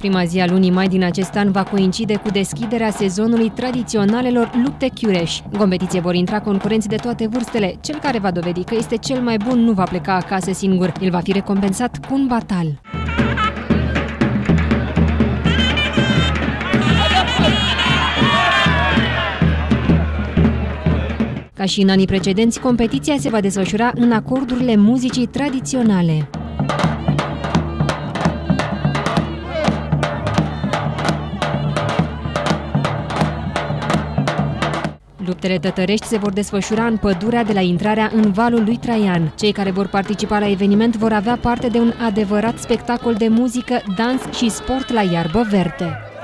Prima zi a lunii mai din acest an va coincide cu deschiderea sezonului tradiționalelor lupte chiureș. În competiție vor intra concurenți de toate vârstele. Cel care va dovedi că este cel mai bun nu va pleca acasă singur. El va fi recompensat cu un batal. Ca și în anii precedenți, competiția se va desfășura în acordurile muzicii tradiționale. Luptele tătărești se vor desfășura în pădurea de la intrarea în Valul lui Traian. Cei care vor participa la eveniment vor avea parte de un adevărat spectacol de muzică, dans și sport la iarbă verde.